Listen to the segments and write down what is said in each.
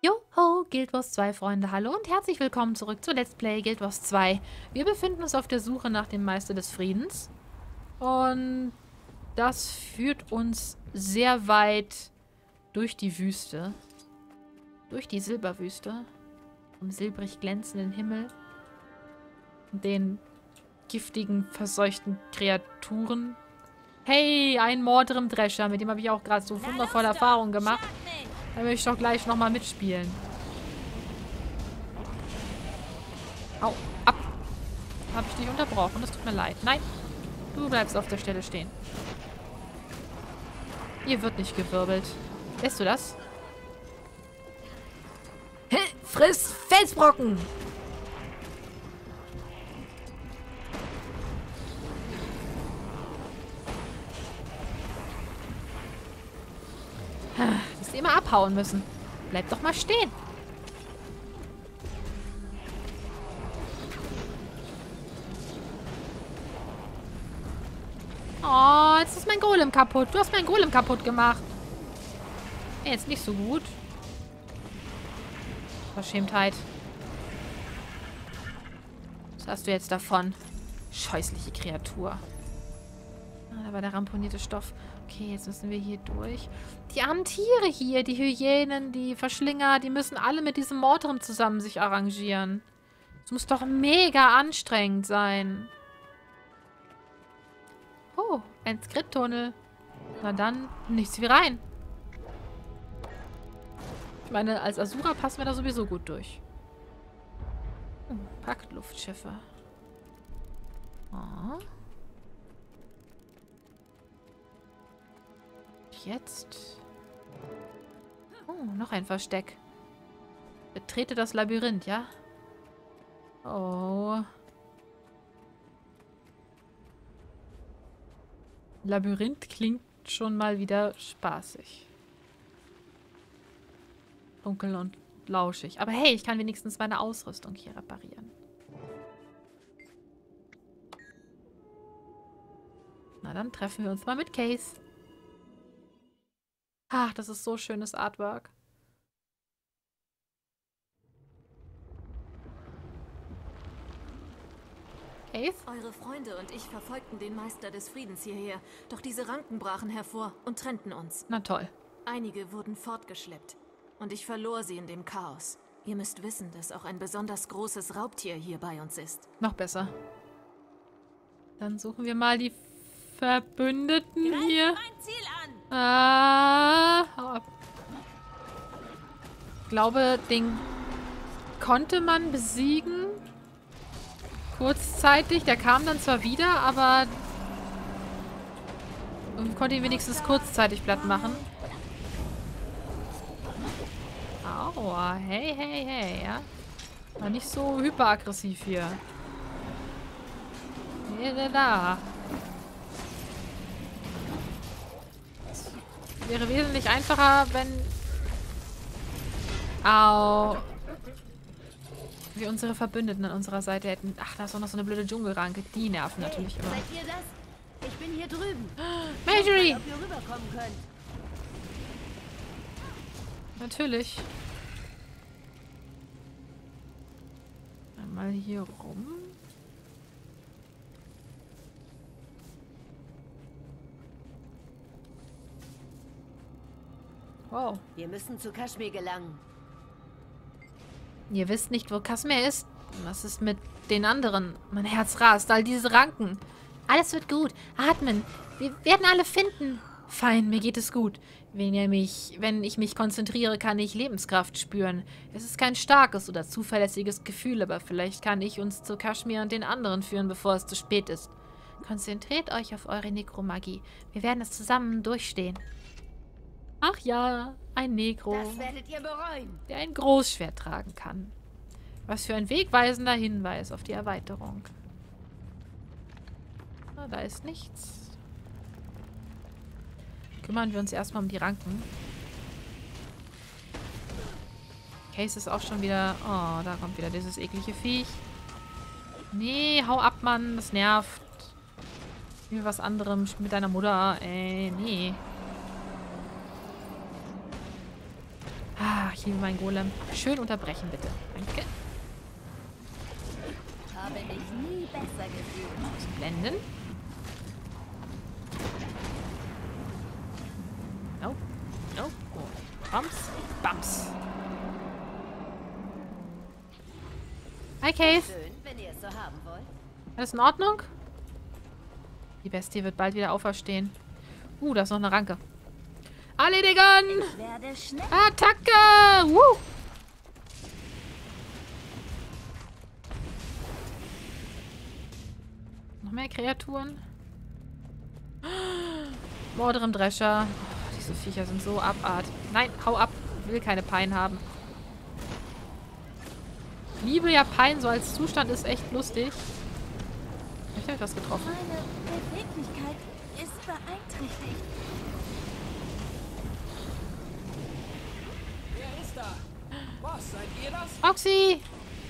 Joho, Guild Wars 2 Freunde, hallo und herzlich willkommen zurück zu Let's Play Guild Wars 2. Wir befinden uns auf der Suche nach dem Meister des Friedens und das führt uns sehr weit durch die Wüste, durch die Silberwüste, vom silbrig glänzenden Himmel und den giftigen, verseuchten Kreaturen. Hey, ein Mordrem-Drescher, mit dem habe ich auch gerade so wundervolle Erfahrungen gemacht. Da will ich doch gleich nochmal mitspielen. Au, ab. Habe ich dich unterbrochen? Das tut mir leid. Nein, du bleibst auf der Stelle stehen. Hier wird nicht gewirbelt. Lässt du das? Friss Felsbrocken! Dass die immer abhauen müssen. Bleib doch mal stehen. Oh, jetzt ist mein Golem kaputt. Du hast meinen Golem kaputt gemacht. Jetzt nicht so gut. Verschämtheit. Was hast du jetzt davon? Scheußliche Kreatur. Ah, da war der ramponierte Stoff. Okay, jetzt müssen wir hier durch. Die armen Tiere hier, die Hyänen, die Verschlinger, die müssen alle mit diesem Mordrem zusammen sich arrangieren. Das muss doch mega anstrengend sein. Oh, ein Skrit-Tunnel. Na dann, nichts wie rein. Ich meine, als Asura passen wir da sowieso gut durch. Paktluftschiffe. Oh. Jetzt. Oh, noch ein Versteck. Betrete das Labyrinth, ja? Oh. Labyrinth klingt schon mal wieder spaßig. Dunkel und lauschig. Aber hey, ich kann wenigstens meine Ausrüstung hier reparieren. Na, dann treffen wir uns mal mit Case. Ach, das ist so schönes Artwork. Case? Eure Freunde und ich verfolgten den Meister des Friedens hierher, doch diese Ranken brachen hervor und trennten uns. Na toll. Einige wurden fortgeschleppt und ich verlor sie in dem Chaos. Ihr müsst wissen, dass auch ein besonders großes Raubtier hier bei uns ist. Noch besser. Dann suchen wir mal die Verbündeten hier. Mein Ziel an! Hau ab. Ich glaube, den konnte man besiegen. Kurzzeitig. Der kam dann zwar wieder, aber man konnte ihn wenigstens kurzzeitig platt machen. Aua. Hey, hey, hey, ja. War nicht so hyperaggressiv hier. Da. Wäre wesentlich einfacher, wenn... Au. Wir unsere Verbündeten an unserer Seite hätten. Ach, da ist auch noch so eine blöde Dschungelranke. Die nerven natürlich immer. Seid ihr das? Ich bin hier drüben. Marjorie! Ob ihr rüberkommen könnt. Natürlich. Einmal hier rum. Wow. Wir müssen zu Kaschmir gelangen. Ihr wisst nicht, wo Kasmir ist? Was ist mit den anderen? Mein Herz rast. All diese Ranken. Alles wird gut. Atmen. Wir werden alle finden. Fein, mir geht es gut. Wenn ich mich konzentriere, kann ich Lebenskraft spüren. Es ist kein starkes oder zuverlässiges Gefühl, aber vielleicht kann ich uns zu Kaschmir und den anderen führen, bevor es zu spät ist. Konzentriert euch auf eure Nekromagie. Wir werden es zusammen durchstehen. Ach ja, ein Negro, Das werdet ihr bereuen. der ein Großschwert tragen kann. Was für ein wegweisender Hinweis auf die Erweiterung. Na, da ist nichts. Kümmern wir uns erstmal um die Ranken. Case ist auch schon wieder... Oh, da kommt wieder dieses eklige Viech. Nee, hau ab, Mann. Das nervt. Spiel was anderem. Spiel mit deiner Mutter. Nee. ich liebe meinen Golem. Schön unterbrechen, bitte. Danke. Habe mich nie besser gefühlt. Blenden. Oh. Oh. Oh. Bums. Bums. Hi, Cave. Schön, wenn ihr es so haben wollt. Alles in Ordnung? Die Bestie wird bald wieder auferstehen. Da ist noch eine Ranke. Erledigen! Ich werde schnell. Attacke! Noch mehr Kreaturen? Mordrem-Drescher. Oh, diese Viecher sind so abartig. Nein, hau ab. Ich will keine Pein haben. Ich liebe ja Pein, so als Zustand ist echt lustig. Ich habe was getroffen. Meine Beweglichkeit ist beeinträchtigt. Wer ist da? Was, seid ihr das? Oxy!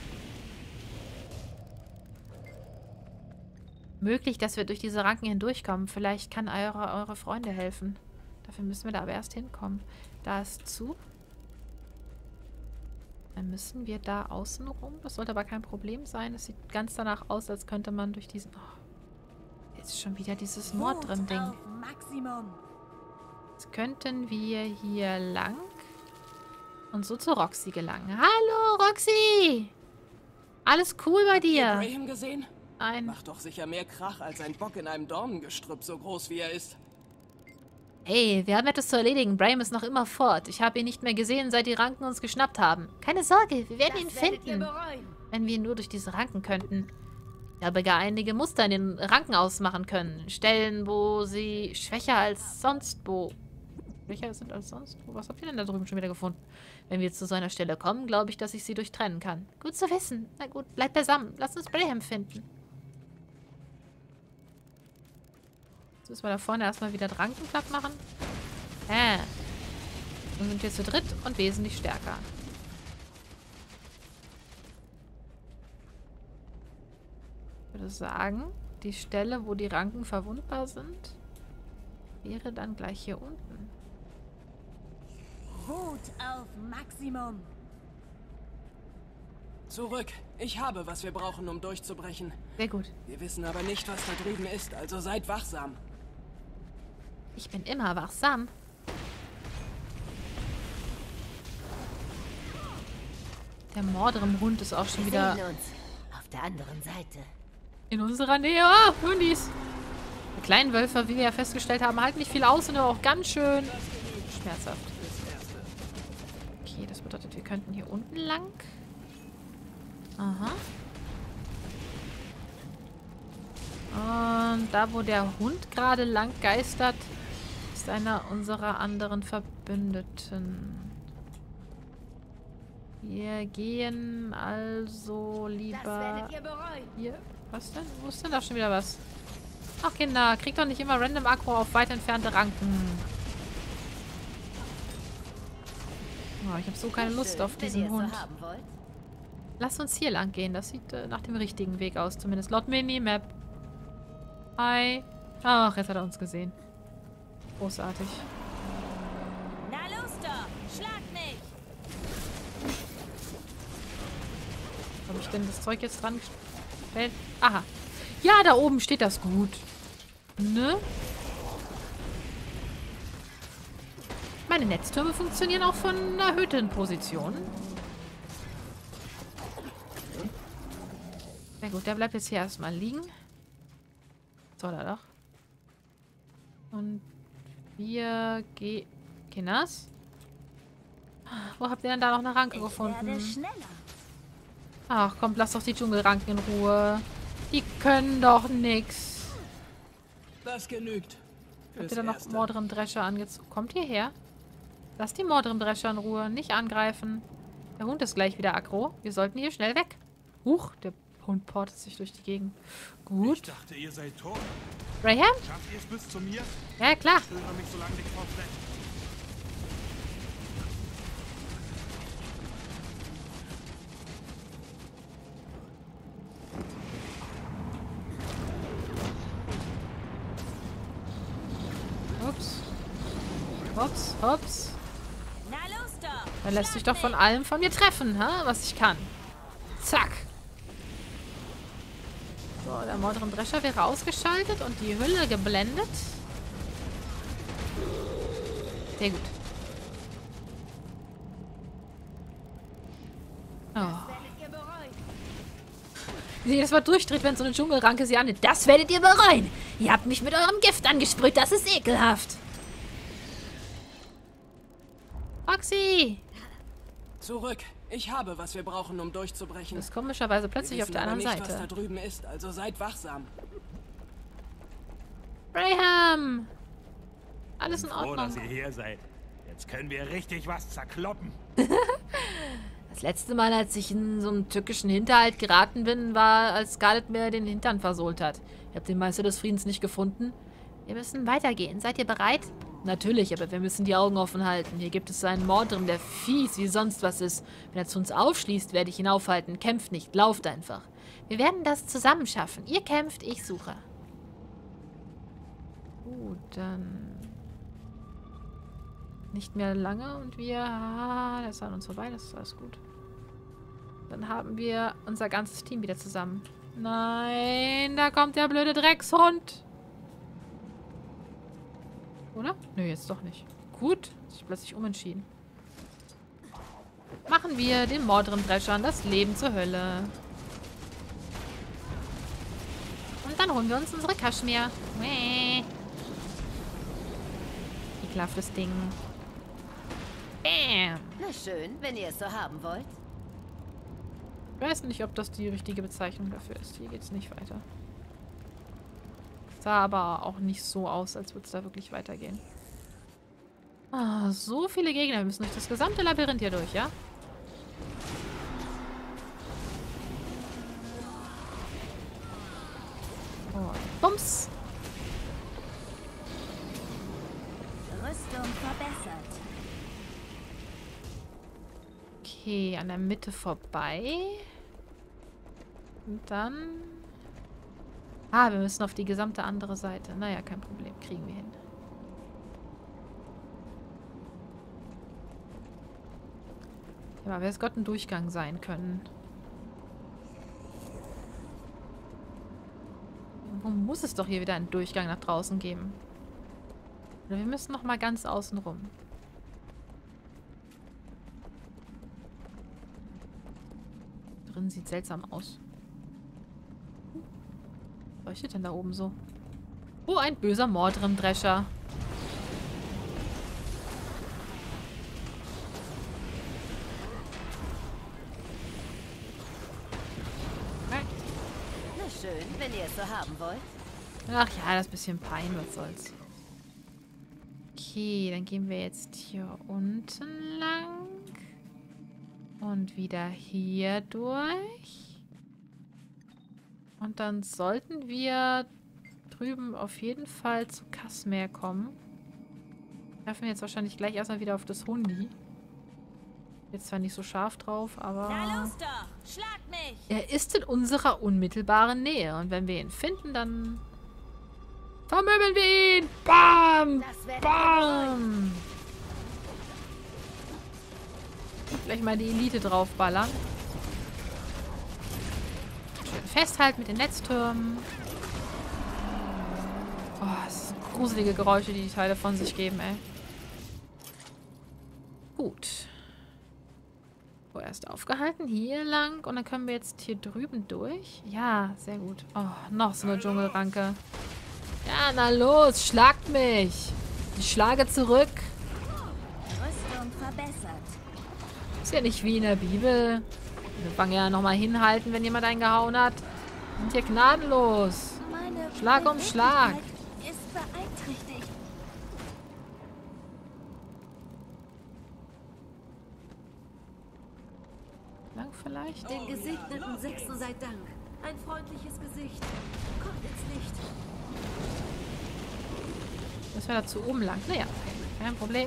Möglich, dass wir durch diese Ranken hindurchkommen. Vielleicht kann eure Freunde helfen. Dafür müssen wir da aber erst hinkommen. Da ist zu. Dann müssen wir da außen rum. Das sollte aber kein Problem sein. Es sieht ganz danach aus, als könnte man durch diesen... Oh, jetzt ist schon wieder dieses Mordrem-Ding. Maximum. Jetzt könnten wir hier lang und so zu Roxy gelangen. Hallo, Roxy! Alles cool bei Habt ihr dir? Graham gesehen? Ein... Macht doch sicher mehr Krach als ein Bock in einem Dornengestrüpp, so groß wie er ist. Hey, wir haben etwas zu erledigen. Brahim ist noch immer fort. Ich habe ihn nicht mehr gesehen, seit die Ranken uns geschnappt haben. Keine Sorge, wir werden ihn Das werdet ihr finden. bereuen. Wenn wir nur durch diese Ranken könnten. Ich habe gar einige Muster in den Ranken ausmachen können. Stellen, wo sie schwächer als sonst wo. Schwächer sind als sonst wo? Was habt ihr denn da drüben schon wieder gefunden? Wenn wir zu so einer Stelle kommen, glaube ich, dass ich sie durchtrennen kann. Gut zu wissen. Na gut, bleibt beisammen. Lasst uns Brahim finden. Jetzt müssen wir da vorne erstmal wieder Ranken platt machen. Dann sind wir zu dritt und wesentlich stärker. Ich würde sagen, die Stelle, wo die Ranken verwundbar sind, wäre dann gleich hier unten. Wut auf Maximum. Zurück. Ich habe, was wir brauchen, um durchzubrechen. Sehr gut. Wir wissen aber nicht, was da drüben ist, also seid wachsam. Ich bin immer wachsam. Der Mordrem-Hund ist auch schon Wir wieder sehen uns auf der anderen Seite. in unserer Nähe. Ah, Hundis. Die kleinen Wölfe, wie wir ja festgestellt haben, halten nicht viel aus und auch ganz schön schmerzhaft. Okay, das bedeutet, wir könnten hier unten lang. Aha. Und da, wo der Hund gerade lang geistert, ist einer unserer anderen Verbündeten. Wir gehen also Das lieber werdet ihr bereuen. hier. Was denn? Wo ist denn da schon wieder was? Ach, Kinder, kriegt doch nicht immer random Aggro auf weit entfernte Ranken. Oh, ich habe so keine Lust Schön, auf wenn diesen ihr es Hund. so haben wollt. Lass uns hier lang gehen. Das sieht nach dem richtigen Weg aus, zumindest laut Minimap. Hi. Ach, jetzt hat er uns gesehen. Großartig. Na los doch, schlag mich. Habe ich denn das Zeug jetzt dran gestellt? Aha. Ja, da oben steht das gut. Ne? Meine Netztürme funktionieren auch von erhöhten Positionen. Sehr gut, der bleibt jetzt hier erstmal liegen. Soll er doch. Und wir gehen... Kinders? Wo habt ihr denn da noch eine Ranke Ich gefunden? werde schneller. Ach, kommt, lasst doch die Dschungelranken in Ruhe. Die können doch nix. Das genügt. Habt ihr da noch Mordrem-Drescher angezogen? Kommt hierher. Lasst die Mordrem-Drescher in Ruhe. Nicht angreifen. Der Hund ist gleich wieder aggro. Wir sollten hier schnell weg. Huch, der Hund portet sich durch die Gegend. Ich Gut. dachte, ihr seid tot. Graham? Schafft ihr es bis zu mir? Ja, klar. Störe mich so lange nicht vor Fleck. Ups. Ups, ups. Na los doch, Er lässt sich doch von allem von mir treffen, was ich kann. Zack. So, der Mordrem-Drescher wäre ausgeschaltet und die Hülle geblendet. Sehr gut. Oh. Wie ihr das mal durchdreht, wenn so eine Dschungelranke sie annimmt. Das werdet ihr bereuen. Ihr habt mich mit eurem Gift angesprüht. Das ist ekelhaft. Foxy! Zurück. Ich habe, was wir brauchen, um durchzubrechen. Das ist komischerweise plötzlich Wir auf wissen der aber anderen nicht, was da Seite. drüben ist, also seid wachsam. Braham! Alles in Froh, dass Ordnung. ihr hier seid. Jetzt können wir richtig was zerkloppen. Das letzte Mal, als ich in so einen tückischen Hinterhalt geraten bin, war, als Scarlet mir den Hintern versohlt hat. Ihr habt den Meister des Friedens nicht gefunden. Wir müssen weitergehen. Seid ihr bereit? Natürlich, aber wir müssen die Augen offen halten. Hier gibt es einen Mordrem, der fies wie sonst was ist. Wenn er zu uns aufschließt, werde ich ihn aufhalten. Kämpft nicht, lauft einfach. Wir werden das zusammen schaffen. Ihr kämpft, ich suche. Gut, dann... Nicht mehr lange und wir... Ah, das ist an uns vorbei, das ist alles gut. Dann haben wir unser ganzes Team wieder zusammen. Nein, da kommt der blöde Dreckshund. Oder? Nö, jetzt doch nicht. Gut, hat sich plötzlich umentschieden. Machen wir den Mordrem-Dreschern das Leben zur Hölle. Und dann holen wir uns unsere Kaschmir. Ekelhaftes Ding. Bam. Na schön, wenn ihr es so haben wollt. Ich weiß nicht, ob das die richtige Bezeichnung dafür ist. Hier geht es nicht weiter. Sah aber auch nicht so aus, als würde es da wirklich weitergehen. Ah, so viele Gegner. Wir müssen durch das gesamte Labyrinth hier durch, ja? Oh, Bums. Rüstung verbessert. Okay, an der Mitte vorbei. Und dann... Ah, wir müssen auf die gesamte andere Seite. Naja, kein Problem. Kriegen wir hin. Ja, aber es Gott ein Durchgang sein können. Irgendwo muss es doch hier wieder einen Durchgang nach draußen geben. Oder wir müssen noch mal ganz außen rum. Drin sieht seltsam aus. Was leuchtet denn da oben so? Oh, ein böser Mordrem-Drescher. Na schön, wenn ihr es so haben wollt. Ach ja, das bisschen Pein, was soll's. Okay, dann gehen wir jetzt hier unten lang. Und wieder hier durch. Und dann sollten wir drüben auf jeden Fall zu Kasmer kommen. Treffen wir jetzt wahrscheinlich gleich erstmal wieder auf das Hundi. Jetzt zwar nicht so scharf drauf, aber... Na los doch, schlag mich! Er ist in unserer unmittelbaren Nähe. Und wenn wir ihn finden, dann... vermöbeln wir ihn! Bam! Das werdet ihr Bam! Vielleicht mal die Elite draufballern. Schön festhalten mit den Netztürmen. Oh, das sind gruselige Geräusche, die die Teile von sich geben, ey. Gut. Vorerst aufgehalten. Hier lang. Und dann können wir jetzt hier drüben durch. Ja, sehr gut. Oh, noch so eine Dschungelranke. Ja, na los. Schlagt mich. Ich schlage zurück. Rüstung verbessert. Ist ja nicht wie in der Bibel. Wir fangen ja nochmal hinhalten, wenn jemand einen gehauen hat. Und hier gnadenlos. Meine Schlag um Schlag. Beweglichkeit ist beeinträchtigt. Lang vielleicht? Den gesegneten Sechsten sei Dank. Ein freundliches Gesicht. Kommt ins Licht. Das wäre dazu oben lang. Naja, okay. Kein Problem.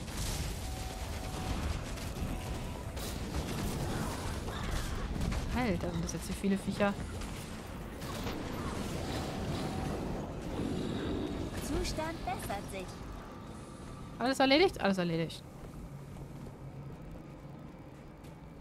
Alter, sind das jetzt hier viele Viecher. Zustand bessert sich. Alles erledigt? Alles erledigt.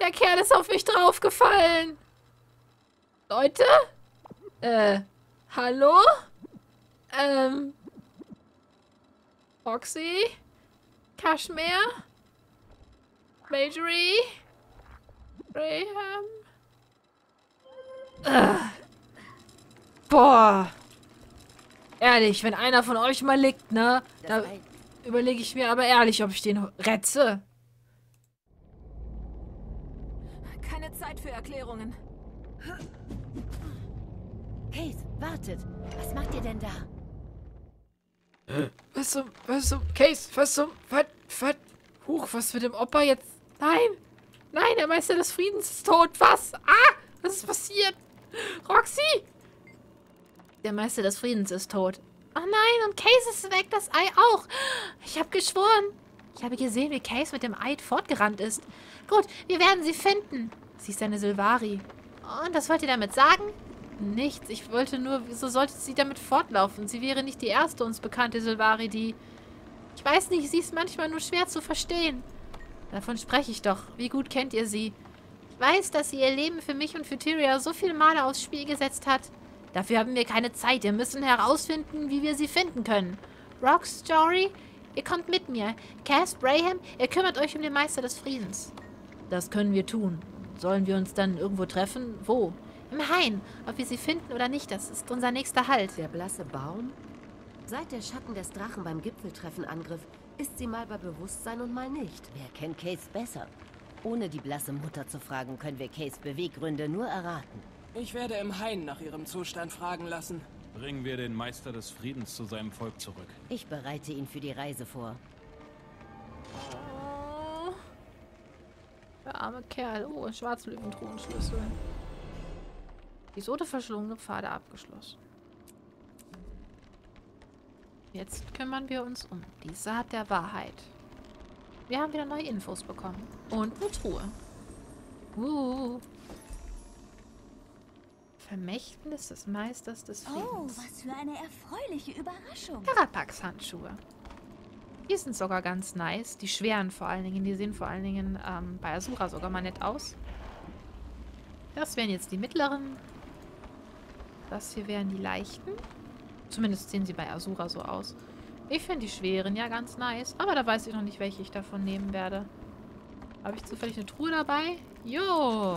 Der Kerl ist auf mich draufgefallen. Leute? Hallo? Roxy? Kashmir? Majorie? Graham? Boah. Ehrlich, wenn einer von euch mal liegt, ne? Da überlege ich mir aber ehrlich, ob ich den retze. Keine Zeit für Erklärungen. Case, wartet. Was macht ihr denn da? Was zum, Case, was mit dem Opa jetzt? Nein, der Meister des Friedens ist tot. Was? Was ist passiert? Roxy! Der Meister des Friedens ist tot. Oh nein, und Case ist weg, das Ei auch. Ich habe geschworen. Ich habe gesehen, wie Case mit dem Ei fortgerannt ist. Gut, wir werden sie finden. Sie ist eine Sylvari. Und was wollt ihr damit sagen? Nichts. Ich wollte nur, wieso sollte sie damit fortlaufen? Sie wäre nicht die erste uns bekannte Sylvari, die... Ich weiß nicht, sie ist manchmal nur schwer zu verstehen. Davon spreche ich doch. Wie gut kennt ihr sie? Ich weiß, dass sie ihr Leben für mich und für Tyria so viele Male aufs Spiel gesetzt hat. Dafür haben wir keine Zeit. Wir müssen herausfinden, wie wir sie finden können. Rox, Jory, ihr kommt mit mir. Cass, Braham, ihr kümmert euch um den Meister des Friedens. Das können wir tun. Sollen wir uns dann irgendwo treffen? Wo? Im Hain. Ob wir sie finden oder nicht, das ist unser nächster Halt. Der blasse Baum? Seit der Schatten des Drachen beim Gipfeltreffen angriff, ist sie mal bei Bewusstsein und mal nicht. Wer kennt Case besser? Ohne die blasse Mutter zu fragen, können wir Case Beweggründe nur erraten. Ich werde im Hain nach ihrem Zustand fragen lassen. Bringen wir den Meister des Friedens zu seinem Volk zurück. Ich bereite ihn für die Reise vor. Oh. Der arme Kerl. Oh, ein Schwarzlöwen-Thronschlüssel. Die Sote verschlungene Pfade abgeschlossen. Jetzt kümmern wir uns um die Saat der Wahrheit. Wir haben wieder neue Infos bekommen. Und eine Truhe. Vermächtnis des Meisters des Oh, Friedens. was für eine erfreuliche Überraschung. Karapax-Handschuhe. Die sind sogar ganz nice. Die schweren vor allen Dingen. Die sehen vor allen Dingen bei Azura sogar mal nett aus. Das wären jetzt die mittleren. Das hier wären die leichten. Zumindest sehen sie bei Azura so aus. Ich finde die schweren ja ganz nice. Aber da weiß ich noch nicht, welche ich davon nehmen werde. Habe ich zufällig eine Truhe dabei? Jo.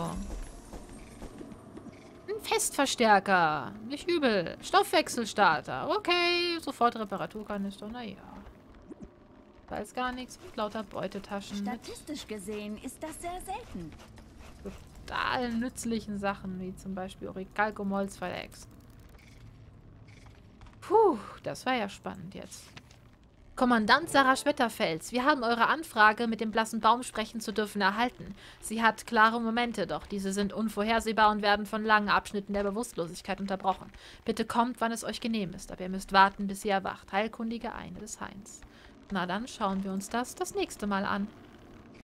Ein Festverstärker. Nicht übel. Stoffwechselstarter. Okay. Sofort Reparaturkanister. Naja. Da ist gar nichts. Und lauter Beutetaschen. Statistisch gesehen ist das sehr selten. Total nützlichen Sachen, wie zum Beispiel Orichalcomolz bei der Ex. Puh, das war ja spannend jetzt. Kommandant Sarah Schmetterfels, wir haben eure Anfrage, mit dem blassen Baum sprechen zu dürfen, erhalten. Sie hat klare Momente, doch diese sind unvorhersehbar und werden von langen Abschnitten der Bewusstlosigkeit unterbrochen. Bitte kommt, wann es euch genehm ist, aber ihr müsst warten, bis sie erwacht. Heilkundige Eine des Hains. Na dann schauen wir uns das nächste Mal an.